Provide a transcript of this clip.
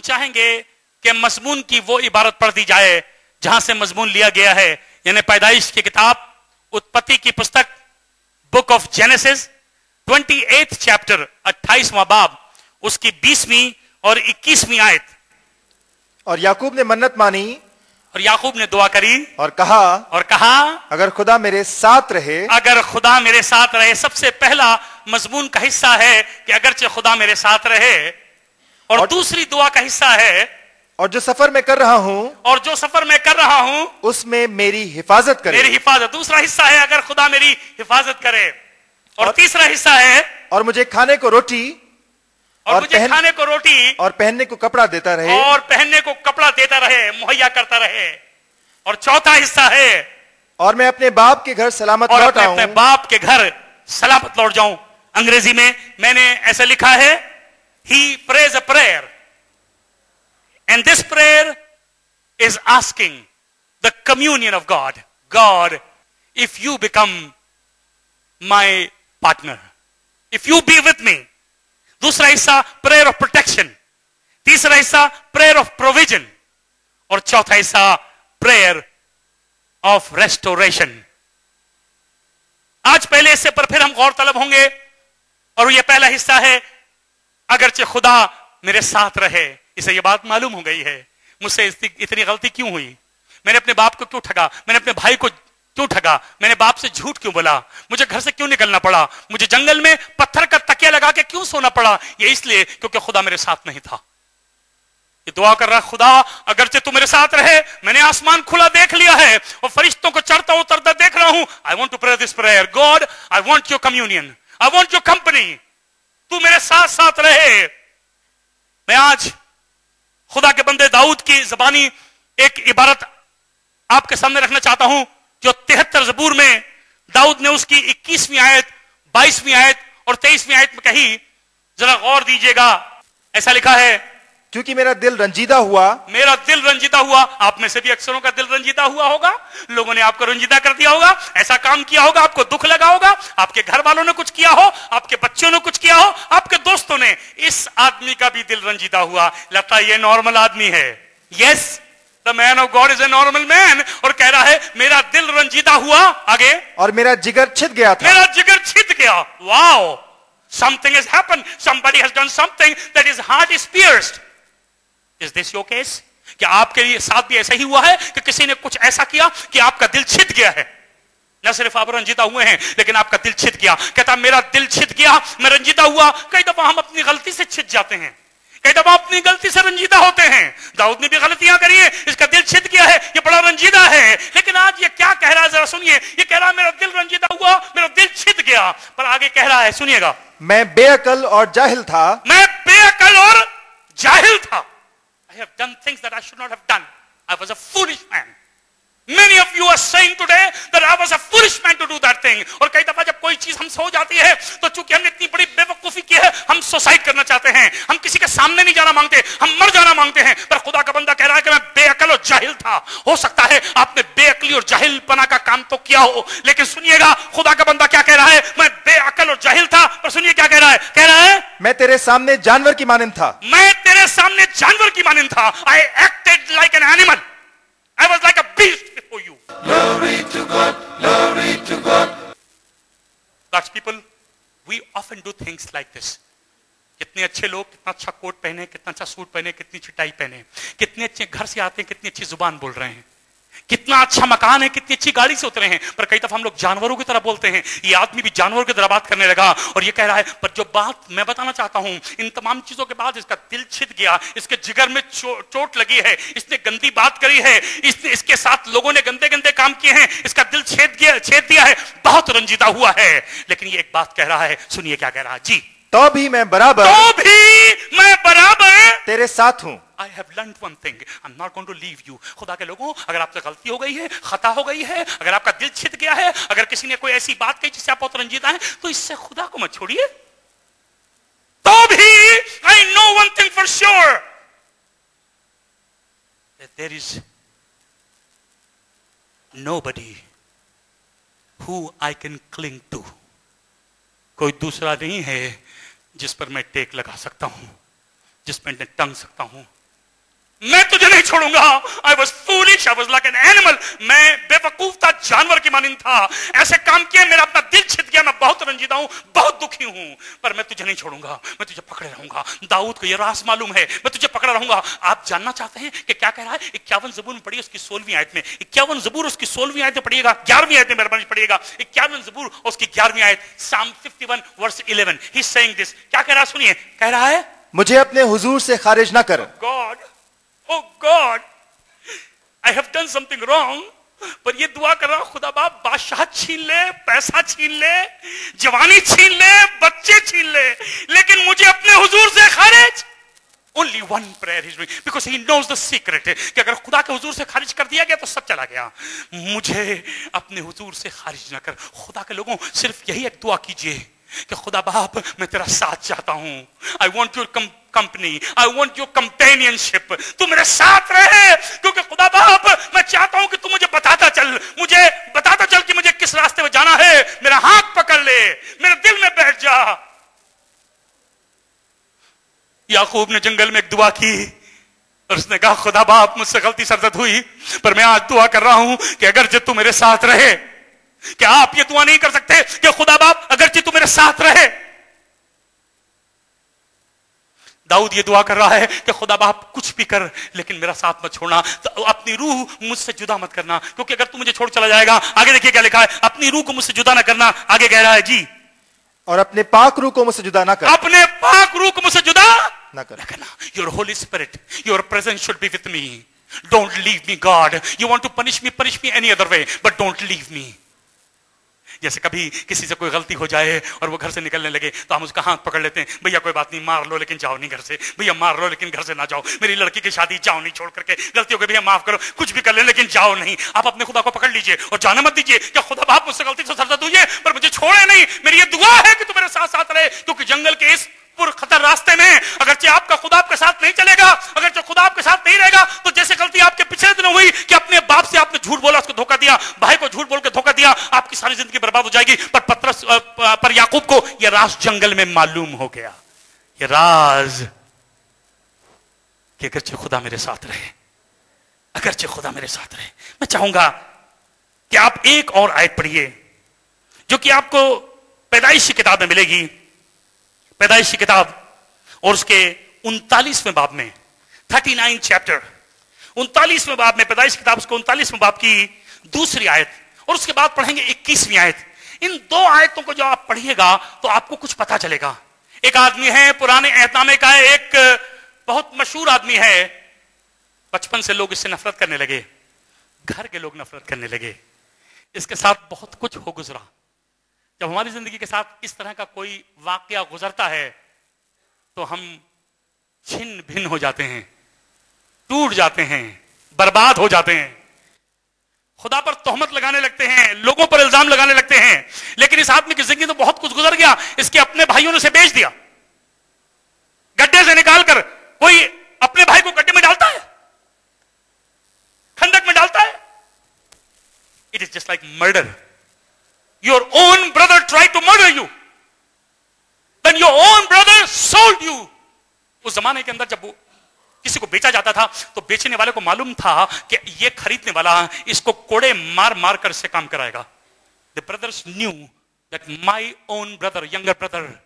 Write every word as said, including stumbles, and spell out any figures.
چاہیں گے کہ مضمون کی وہ عبارت پڑھ دی جائے جہاں سے مضمون لیا گیا ہے، یعنی پیدائش کی کتاب اتپتی کی پستک book of Genesis twenty eight chapter اٹھائیسواں باب اس کی بیسویں اور اکیسویں آیت. اور یعقوب نے منت مانی اور یعقوب نے دعا کری اور کہا اور کہا اگر خدا میرے ساتھ رہے اگر خدا میرے ساتھ رہے. سب سے پہلا مضمون کا حصہ ہے کہ اگرچہ خدا میرے ساتھ رہے، اور, اور دوسری دعا کا حصہ ہے اور جو سفر میں کر رہا ہوں اور جو سفر میں کر رہا ہوں اس میں میری حفاظت کرے. میری حفاظت. دوسرا حصہ ہے اگر خدا میری حفاظت کرے، اور, اور تیسرا حصہ ہے اور مجھے کھانے کو روٹی اور, اور مجھے پہن... کھانے کو روٹی اور پہننے کو کپڑا دیتا رہے اور پہننے کو کپڑا دیتا رہے، مہیا کرتا رہے. اور چوتھا حصہ ہے اور میں اپنے باپ کے گھر سلامت اور لوٹ آؤں. اپنے باپ کے گھر سلامت لوٹ جاؤں. انگریزی میں میں نے ایسا لکھا ہے he prays a prayer and this prayer is asking the communion of God. God, if you become my partner, if you be with me. دوسرا حصہ prayer of protection، تیسرا حصہ prayer of provision، اور چوتھا حصہ prayer of restoration. آج پہلے حصے پر پھر ہم غور طلب ہوں گے، اور یہ پہلا حصہ ہے اگرچہ خدا میرے ساتھ رہے. اسے یہ بات معلوم ہو گئی ہے مجھ سے اتنی غلطی کیوں ہوئی، میں نے اپنے باپ کو کیوں ٹھگا، میں نے اپنے بھائی کو کیوں ٹھگا، میں نے باپ سے جھوٹ کیوں بولا، مجھے گھر سے کیوں نکلنا پڑا، مجھے جنگل میں پتھر کا تکیہ لگا کے کیوں سونا پڑا. یہ اس لیے کیونکہ خدا میرے ساتھ نہیں تھا. یہ دعا کر رہا خدا اگرچہ تو میرے ساتھ رہے، میں نے آسمان کھلا دیکھ لیا ہے اور فرشتوں کو چڑھتا اترتا دیکھ رہا ہوں. I want to pray this prayer. God, I want your communion. I want your company. تو میرے ساتھ ساتھ رہے. میں آج خدا کے بندے داؤد کی زبانی ایک عبارت آپ کے سامنے رکھنا چاہتا ہوں جو تہتر زبور میں داؤد نے اس کی اکیسویں آیت، بائیسویں آیت اور تیئیسویں آیت میں کہی. ذرا غور دیجئے گا. ایسا لکھا ہے کیونکہ میرا دل رنجیدہ ہوا میرا دل رنجیدہ ہوا. آپ میں سے بھی اکثروں کا دل رنجیدہ ہوا ہوگا، لوگوں نے آپ کو رنجیدہ کر دیا ہوگا، ایسا کام کیا ہوگا، آپ کو دکھ لگا ہوگا، آپ کے گھر والوں نے کچھ کیا ہو، آپ کے بچوں نے کچھ کیا ہو، آپ کے دوستوں نے. اس آدمی کا بھی دل رنجیدہ ہوا. لگتا ہے یہ نارمل آدمی ہے. Yes the man of God is a normal man. اور کہہ رہا ہے میرا دل رنجیدہ ہوا. آگے اور میرا جگر چھت گیا تھا. میرا جگر چھت گیا. واو, something has happened. Somebody has done something that his heart is pierced. Is this your case? کہ آپ کے ساتھ بھی ایسا ہی ہوا ہے کہ کسی نے کچھ ایسا کیا کہ آپ کا دل چھت گیا ہے. نہ صرف آپ رنجیدہ ہوئے ہیں لیکن آپ کا دل چھت گیا. کہتا میرا دل چھت گیا، میں رنجیدہ ہوا. کئی دفعہ ہم اپنی غلطی سے چھت جاتے ہیں، کئی دفعہ اپنی غلطی سے رنجیدہ ہوتے ہیں. داؤد نے بھی غلطیاں کری ہیں، اس کا دل چھت گیا ہے، یہ بڑا رنجیدہ ہے. لیکن آج یہ کیا کہہ رہا ہے ذرا سنیے. یہ کہہ رہا ہے میرا دل رنجیدہ ہوا، میرا دل چھت گیا. پر آگے کہہ رہا ہے سنیے گا، میں بے عقل اور جاہل تھا. میں بے عقل اور جاہل تھا. I have done things that I should not have done. I was a foolish man. Many of you are saying today that I was a foolish man to do that thing. اور کئی دفعہ جب کوئی چیز ہم سے ہو جاتی ہے تو چونکہ ہم نے اتنی بڑی بے وقوفی کی ہے ہم سوسائڈ کرنا چاہتے ہیں، ہم کسی کے سامنے نہیں جانا مانگتے، ہم مر جانا مانگتے ہیں. پر خدا کا بندہ کہہ رہا ہے کہ میں بے عقل اور جاہل تھا. ہو سکتا ہے آپ نے بے عقلی اور جاہل پنا کا کام تو کیا ہو، لیکن سنیے گا خدا کا بندہ کیا کہہ رہا ہے. میں بے عقل اور جاہل تھا. پر سنیے کیا کہہ رہا ہے. کہہ رہا ہے میں تیرے سامنے جانور کی مانند تھا. میں تیرے سامنے جانور کی مانند تھا. I acted like an animal. I was like a beast before you. Glory to God, glory to God. God's people, we often do things like this. کتنے اچھے لوگ کتنا اچھا کوٹ پہنے، کتنا اچھا سوٹ پہنے، کتنی چٹائی پہنے، کتنے اچھے گھر سے آتے ہیں، کتنی اچھی زبان بول رہے ہیں، کتنا اچھا مکان ہے، کتنی اچھی گاڑی سے اترے ہیں. پر کئی دفعہ ہم لوگ جانوروں کی طرح بولتے ہیں. یہ آدمی بھی جانوروں کی طرح بات کرنے لگا اور یہ کہہ رہا ہے. پر جو بات میں بتانا چاہتا ہوں، ان تمام چیزوں کے بعد اس کا دل چھت گیا، اس کے جگر میں چوٹ لگی ہے، اس نے گندی بات کری ہے، اس نے اس کے ساتھ لوگوں نے گندے گندے کام کیے ہیں، اس کا دل چھید گیا چھید دیا ہے، بہت رنجیدہ ہوا ہے. لیکن یہ ایک بات کہہ رہا ہے. سنیے کیا کہہ رہا ہے. جی تو بھی میں برابر تو بھی میں برابر تیرے ساتھ ہوں. I have learned one thing. I'm not going to leave you. خدا کے لوگوں، اگر آپ سے غلطی ہو گئی ہے، خطا ہو گئی ہے، اگر آپ کا دل چھت گیا ہے، اگر کسی نے کوئی ایسی بات کہی جس سے آپ بہت رنجیدہ ہیں، تو اس سے خدا کو مت چھوڑیے. تو بھی I know one thing for sure. That there is nobody who I can cling to. کوئی دوسرا نہیں ہے جس پر میں ٹیک لگا سکتا ہوں، جس پر میں ٹنگ سکتا ہوں. मैं तुझे नहीं छोड़ूंगा। I was foolish, I was like an animal, मैं बेवकूफ था, जानवर की मानिंद था, ऐसे काम किए, मेरा अपना दिल छिद गया, मैं बहुत रंजीदा हूं, बहुत दुखी हूं, पर मैं तुझे नहीं छोड़ूंगा, मैं तुझे पकड़े रहूंगा। दाऊद को यह राज मालूम है, मैं तुझे पकड़ा रहूंगा। आप जानना चाहते हैं कि क्या कह रहा है? इक्यावन जबूर में पढ़िए उसकी सोलहवीं आयत में, इक्यावन जबूर उसकी सोलहवीं आयत में पढ़िएगा, ग्यारहवीं आयत में मेहरबानी पढ़िएगा, इक्यावन जबूर उसकी ग्यारहवीं आयत, साम इक्यावन verse eleven. He is saying this, क्या कह रहा है सुनिए, कह रहा है मुझे अपने हुजूर से खारिज ना कर। God, oh God, I have done something wrong, पर ये दुआ कर रहा हूं, खुदा बाप बादशाह छीन ले, पैसा छीन ले, जवानी छीन ले, बच्चे छीन ले, लेकिन मुझे अपने हुजूर से खारिज। Only one prayer he's doing because he knows the secret कि अगर खुदा के हुजूर से खारिज कर दिया गया तो सब चला गया। मुझे अपने हुजूर से खारिज ना कर। खुदा के लोगों, सिर्फ यही एक दुआ कीजिए कि खुदा बाप मैं तेरा साथ चाहता हूं। I want your company, I want your companionship, तू मेरे साथ रहे, क्योंकि खुदा बाप मैं चाहता हूं कि तू मुझे बताता चल, मुझे बताता चल कि मुझे किस रास्ते में जाना है, मेरा हाथ पकड़ ले, मेरे दिल में बैठ जा। याकूब ने जंगल में एक दुआ की और उसने कहा खुदा बाप मुझसे गलती सरजद हुई, पर मैं आज दुआ कर रहा हूं कि अगर जो तू मेरे साथ रहे। क्या आप ये दुआ नहीं कर सकते कि खुदा बाप अगरचे तू मेरे साथ रहे? दाऊद ये दुआ कर रहा है कि खुदा बाप कुछ भी कर लेकिन मेरा साथ मत छोड़ना, तो अपनी रूह मुझसे जुदा मत करना, क्योंकि अगर तू मुझे छोड़ चला जाएगा, आगे देखिए क्या लिखा है, अपनी रूह को मुझसे जुदा ना करना। आगे कह रहा है जी, और अपने पाक रूह को मुझसे जुदा ना कर। अपने पाक रूह को मुझसे जुदा ना कर। Your holy spirit, your presence should be with me, don't leave me God. You want to punish me, punish me any other way, but don't leave me. जैसे कभी किसी से कोई गलती हो जाए और वो घर से निकलने लगे तो हम उसका हाथ पकड़ लेते हैं, भैया कोई बात नहीं, मार लो लेकिन जाओ नहीं घर से, भैया मार लो लेकिन घर से ना जाओ, मेरी लड़की की शादी जाओ नहीं छोड़ करके, गलती हो गई भैया माफ करो, कुछ भी कर ले लेकिन जाओ नहीं। आप अपने खुदा को पकड़ लीजिए और जाने मत दीजिए कि खुदा बाप मुझसे गलती से सरजद हुई है पर मुझे छोड़े नहीं। मेरी ये दुआ है कि तू मेरे साथ साथ रहे, क्योंकि जंगल के इस पुर खतर रास्ते में अगरचे आपका खुदा आपके साथ नहीं चलेगा, अगर जो खुदा आपके साथ नहीं रहेगा तो जैसे गलती आपके पिछले दिन हुई कि अपने बाप से आपने झूठ बोला, उसको धोखा दिया, भाई को झूठ बोल के धोखा दिया, आपकी सारी जिंदगी बर्बाद हो जाएगी। पर पतरस पर याकूब को यह राज जंगल में मालूम हो गया, यह राज कि अगरचे खुदा मेरे साथ रहे, अगरचे खुदा मेरे साथ रहे। मैं चाहूंगा कि आप एक और आयत पढ़िए जो कि आपको पैदाइश की किताब में मिलेगी, पैदाइश की किताब और उसके उनतालीसवें बाब में, थर्टी नाइन चैप्टर, उनतालीसवें बाब में, पैदाइश किताब उसके उनतालीसवें बाब की दूसरी आयत, और उसके बाद पढ़ेंगे इक्कीसवीं आयत। इन दो आयतों को जो आप पढ़िएगा तो आपको कुछ पता चलेगा। एक आदमी है, पुराने एहतनामे का है, एक बहुत मशहूर आदमी है, बचपन से लोग इससे नफरत करने लगे, घर के लोग नफरत करने लगे, इसके साथ बहुत कुछ हो गुजरा। जब हमारी जिंदगी के साथ इस तरह का कोई वाकया गुजरता है तो हम छिन्न भिन्न हो जाते हैं, टूट जाते हैं, बर्बाद हो जाते हैं, खुदा पर तोहमत लगाने लगते हैं, लोगों पर इल्जाम लगाने लगते हैं। लेकिन इस आदमी की जिंदगी तो बहुत कुछ गुजर गया, इसके अपने भाइयों ने उसे बेच दिया, गड्ढे से निकाल कर। कोई अपने भाई को गड्ढे में डालता है, खंडक में डालता है। It is just like murder. Your own brother tried to murder you, then your own brother sold you. उस जमाने के अंदर जब वो किसी को बेचा जाता था तो बेचने वाले को मालूम था कि ये खरीदने वाला इसको कोड़े मार मार कर इससे काम कराएगा। The brothers knew that my own brother, younger brother,